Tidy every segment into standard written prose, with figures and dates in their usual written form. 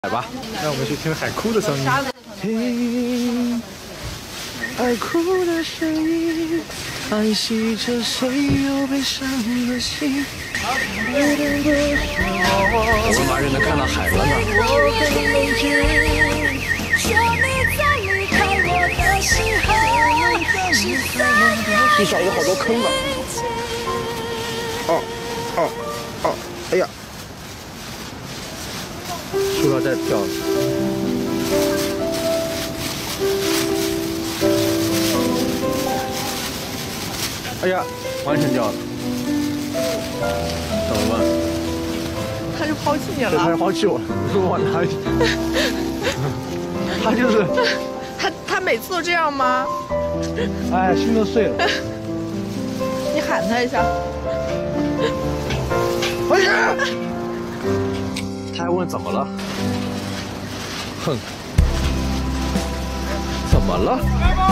来吧，让我们去听海哭的声音。听海哭的声音，爱惜着谁又悲伤的心。我们马上能看到海了呢。地上有好多坑呢。哦，哎呀！ 树要再掉了。哎呀，完全掉了，怎么办？ 他就抛弃你了。 他就抛弃我了，你说我往哪里？他就是他每次都这样吗？ 哎，心都碎了。 你喊他一下。 哎呀！ 他还问怎么了？哼，怎么了？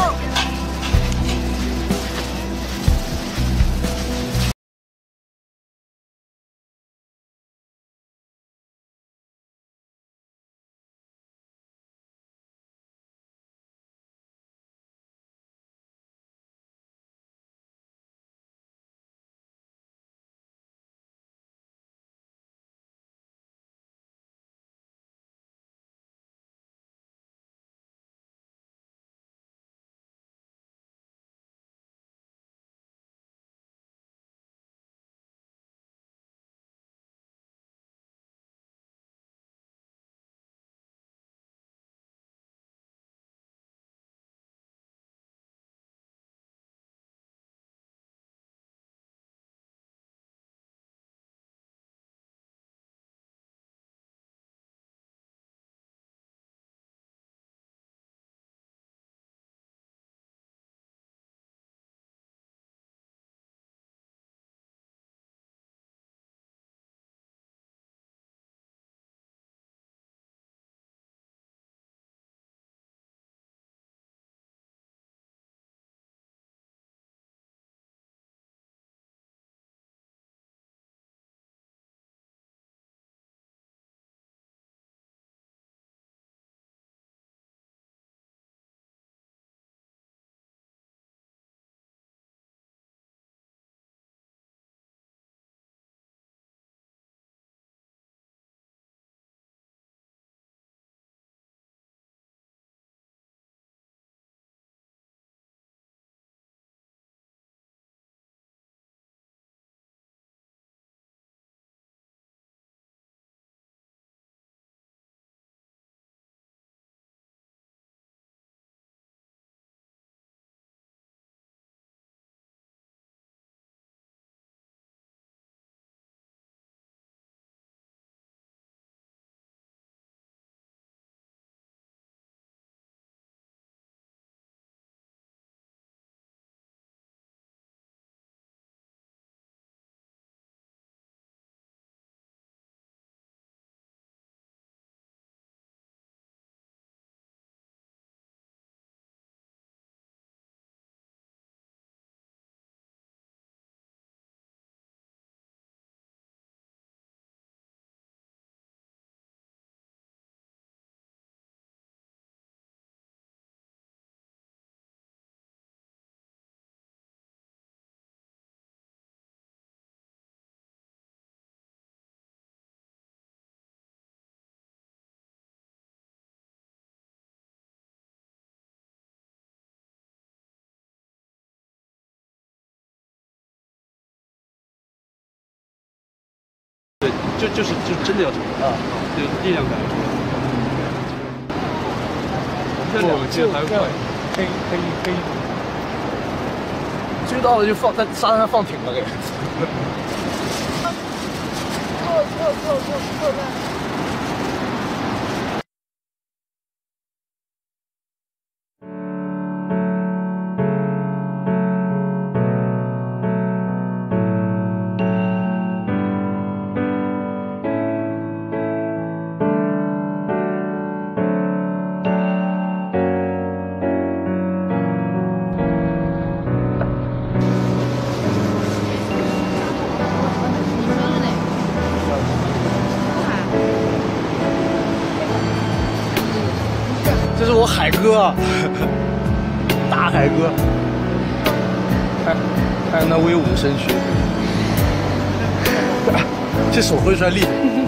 对，就是真的要这么啊，就力量感。这两个其实还快，黑， 追到了就放在沙滩上放艇了给。 坐。 这是我海哥，大海哥，看那威武的身躯，这手挥出来力。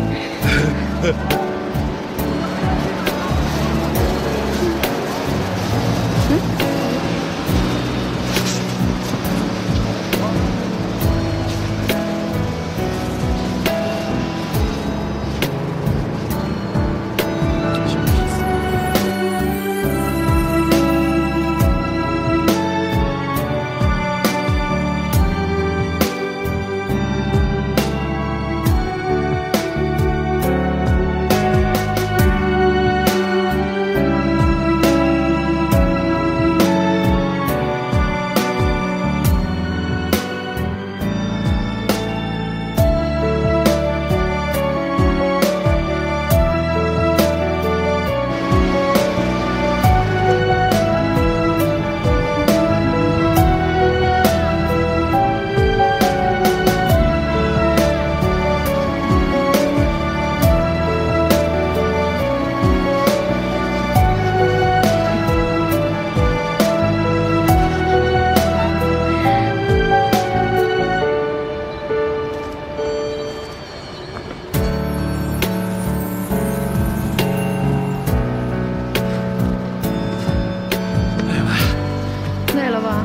累了吧？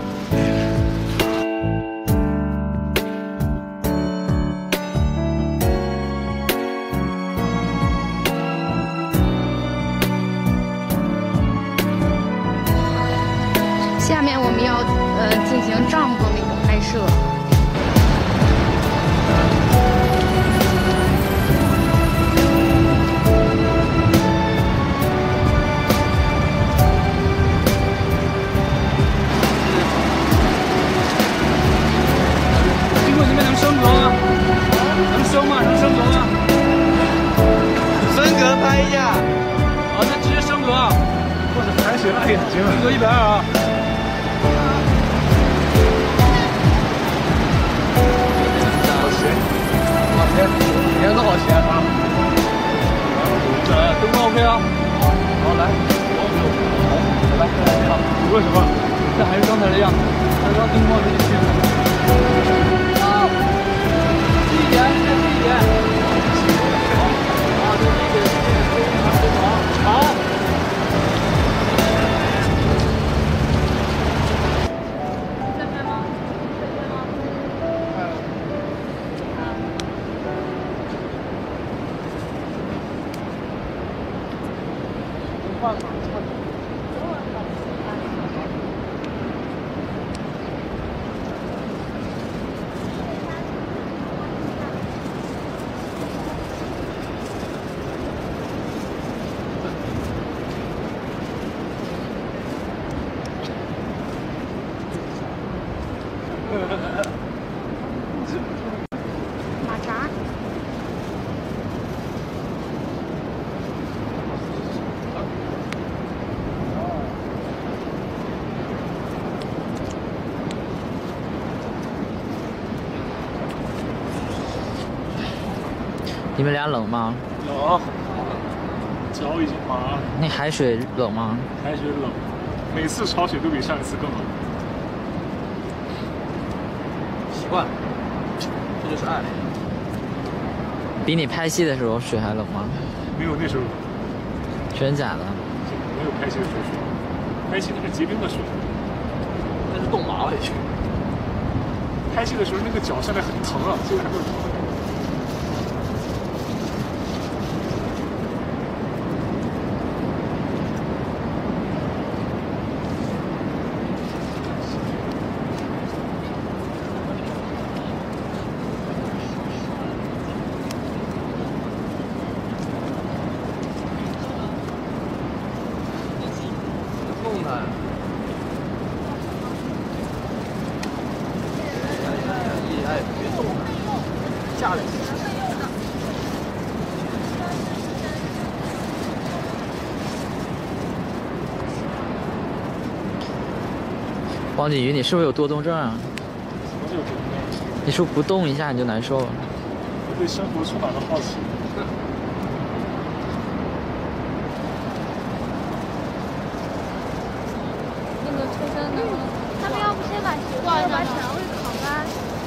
下面我们要进行帐篷里的拍摄。 经过你们能升格吗？能升吗？能升格吗？ 升格拍一下。 好，那直接升格啊！ 或者拍谁辣眼睛了？ 升格120啊！ 好咸，好咸，你看这好咸啊！ 灯光 OK 啊！好，来，来，好，你为什么？这还是刚才的样子，但是刚灯光有点偏了。低一点，再低一点。好，再低一点，长。 在拍吗？在拍吗？马扎。 你们俩冷吗？ 冷，脚已经麻了。 那海水冷吗？ 海水冷，每次潮水都比上一次更冷。 习惯了，这就是爱。 比你拍戏的时候水还冷吗？ 没有那时候冷， 真假的？ 没有拍戏的时候水，拍戏那是结冰的水， 那是冻麻了已经。 拍戏的时候那个脚现在很疼啊，现在还没有疼。 冻的。哎，别动了，下来。 王景瑜，你是不是有多动症啊？ 什么叫多动症？ 你是不是不动一下你就难受了？ 我对生活充满了好奇。 他们要不先把鞋挂上，把墙会烤干。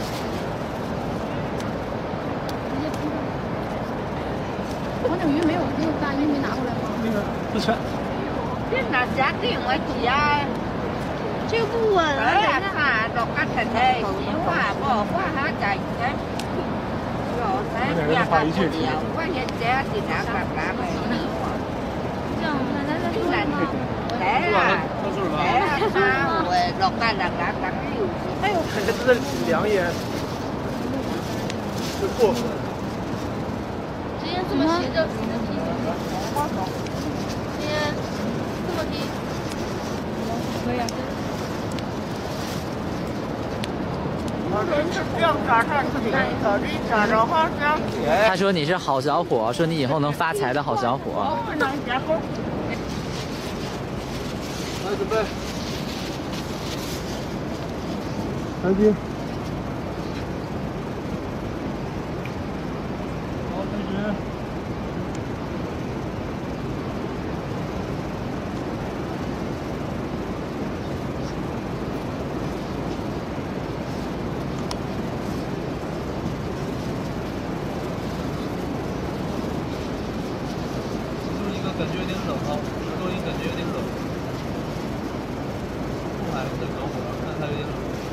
黄景瑜没有大衣没拿回来吗？ 那个不全。 别拿家给我家。这个不稳啊！哎呀，都干太太，新话不话还在在。有在别干不了，我也家的那个干没有。 这样，奶奶说什么？ 来啊！来啊！我老干了干干没有。 哎呦，这是两眼，这过分。 直接这么斜着踢。直接这么踢。可以啊。 他说你是好小伙，说你以后能发财的好小伙。 来准备。 来宾。 好，开始。感觉有点冷啊，石头音感觉有点冷。后海在着火，看它有点冷。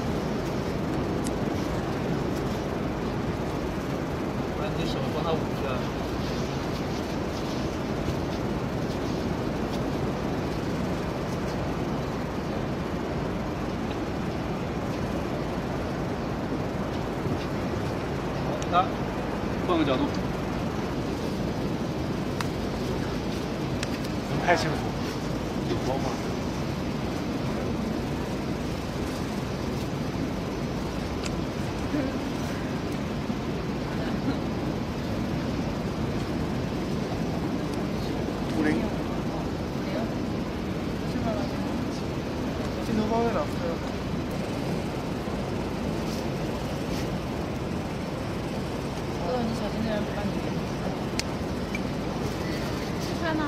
把你的手帮它捂一下。好，它换个角度。 太幸福，有光吗？50。镜头方位了。 你小心点，把你看呢。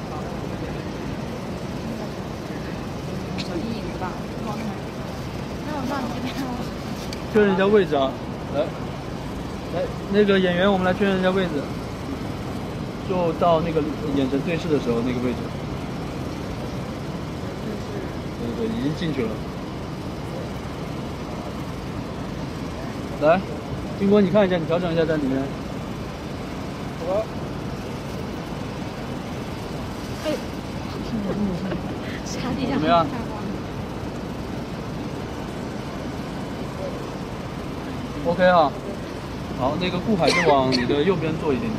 确认一下位置啊，来，那个演员，我们来确认一下位置，就到那个眼神对视的时候那个位置。对，已经进去了。来，金国，你看一下，你调整一下在里面。好。 哎，下地下怎么样？OK 啊，好，那个顾海就往你的右边坐一点点，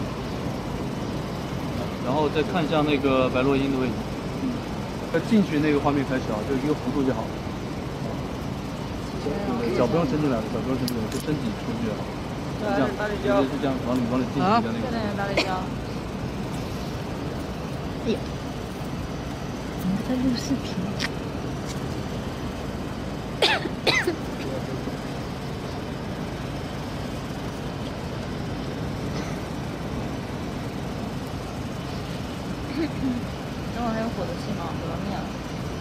然后再看向那个白落英的位置，进去那个画面开始啊，就一个弧度就好，脚不用伸进来了，脚不用伸进来，就身体出去啊，就这样，直接就这样往里进去一下那个。 哪里教？哎呀，我们在录视频。等会儿还有火的戏吗？火到面了。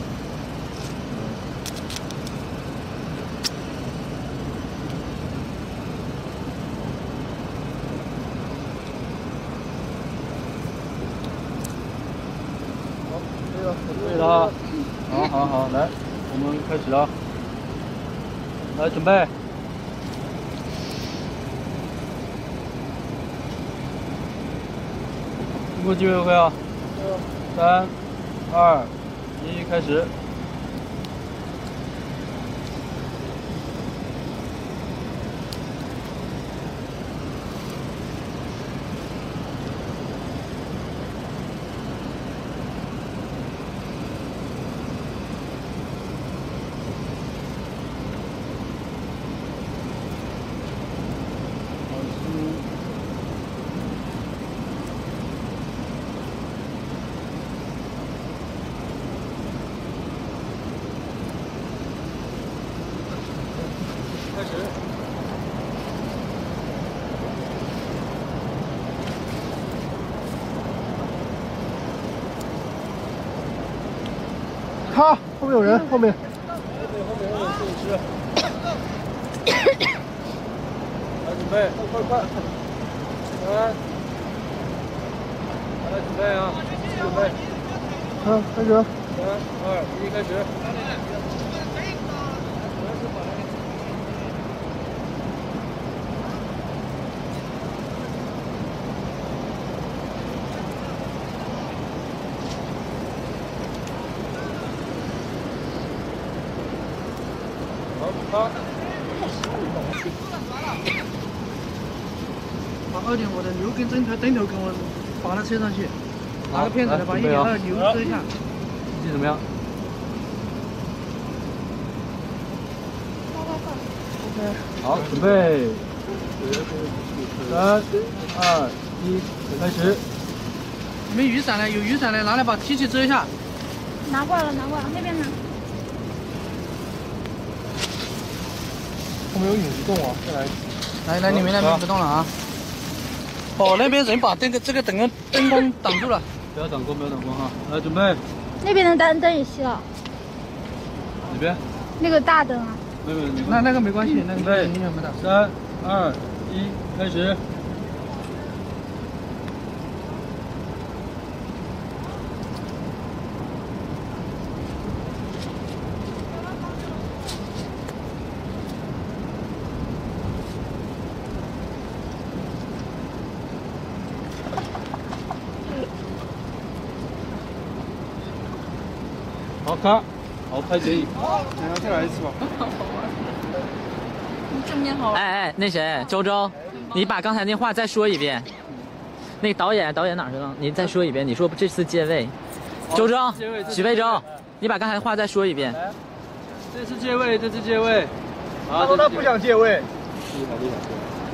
对了，好，来，我们开始啊，来准备。经过机会会啊，3、2、1，开始。开始。 咔，后面有人，后面。 来准备，快！来，准备啊！准备。 开始。 3、2、1，开始。好。 把2点我的牛跟灯头给我绑到车上去，拿个片子把1点2牛遮一下。 成绩怎么样？好，准备。3、2、1，开始。 你们雨伞呢？有雨伞的拿来把天气遮一下。 拿过来了，那边呢？ 后面有影子动啊，再来。 来，你们那边不动了啊。哦，那边人把这个灯光挡住了。 不要挡光哈！来，准备。 那边的灯也熄了。 哪边？ 那个大灯啊。 没有。 那个没关系，那个影响不大。 3、2、1，开始。好，卡，好拍剪影。 再来一次吧。 正面好。 哎，那谁，周，你把刚才那话再说一遍。那个导演哪儿去了？你再说一遍。你说这次借位，周，许魏洲，你把刚才话再说一遍。 这次借位。 他说他不想借位。 厉害。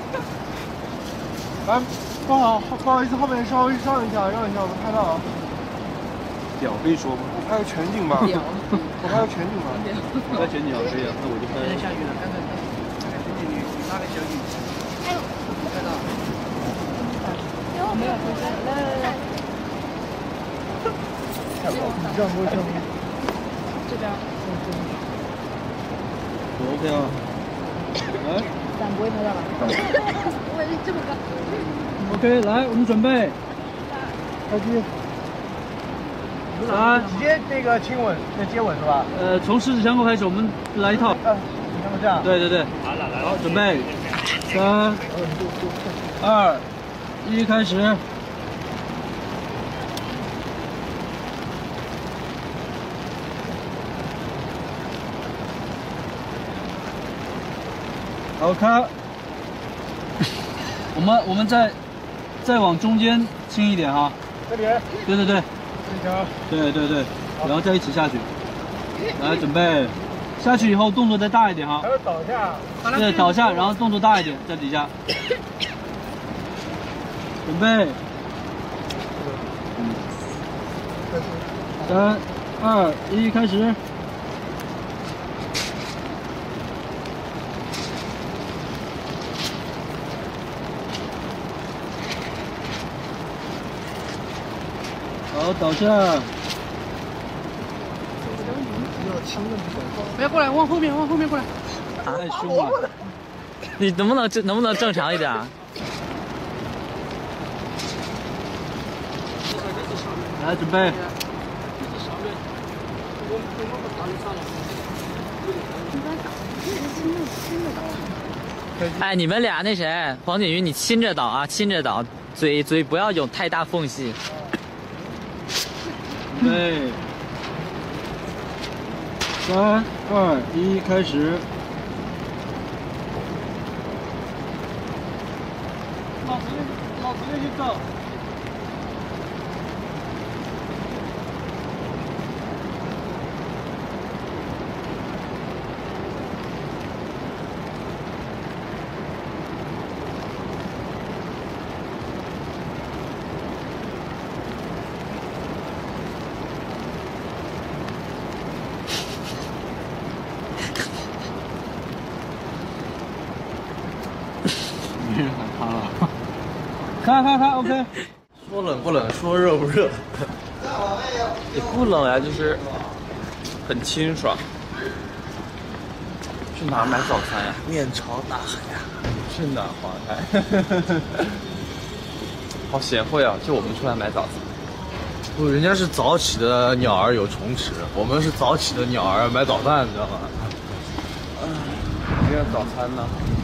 来，不好意思，后面稍微让一下，我们拍到啊。屌可以说吗？我拍个全景吧。我拍个全景吧。 我拍全景可以啊，那我就拍。 下雨了，看看你拉个小雨。拍到。没有。 你这样不会这样。 这边。 OK 啊。来。 伞不会拍到吧？我这么高。 OK， 来，我们准备。 开机。直接这个亲吻，接吻是吧？ 从十指相扣开始，我们来一套。 那么这样。 对。好，准备。3、2、1，开始。好，开。我们再往中间轻一点哈。 这边。 对。对，然后再一起下去。来，准备，下去以后动作再大一点哈。 还要倒下。 对，倒下，然后动作大一点，在底下。准备。3、2、1，开始。好，倒下。 不要过来，往后面过来。 太凶了。 你能不能正常一点？ 来，准备。 哎，你们俩那谁，黄景瑜，你亲着倒啊，亲着倒，嘴不要有太大缝隙。 对。3、2、1，开始。老直接去照。没人喊他了。看 ，OK。 说冷不冷，说热不热，也不冷呀，就是很清爽。 去哪儿买早餐呀？ 面朝大海呀。 去哪儿花开？好贤惠啊！就我们出来买早餐。 不，人家是早起的鸟儿有虫吃，我们是早起的鸟儿买早饭，你知道吗？ 这个早餐呢？